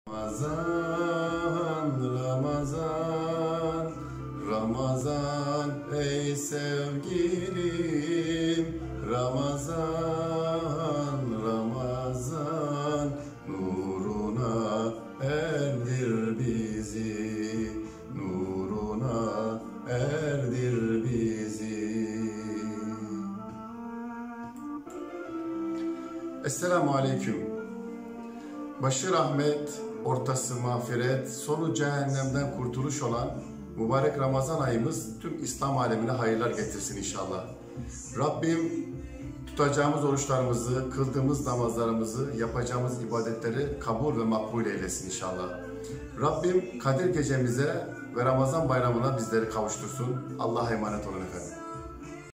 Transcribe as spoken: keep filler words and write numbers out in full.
Ramazan, Ramazan, Ramazan ey sevgilim, Ramazan, Ramazan nuruna erdir bizi, nuruna erdir bizi. Esselamu Aleyküm. Başı rahmet, ortası mağfiret, sonu cehennemden kurtuluş olan mübarek Ramazan ayımız tüm İslam alemine hayırlar getirsin inşallah. Rabbim tutacağımız oruçlarımızı, kıldığımız namazlarımızı, yapacağımız ibadetleri kabul ve makbul eylesin inşallah. Rabbim Kadir gecemize ve Ramazan bayramına bizleri kavuştursun. Allah'a emanet olun efendim.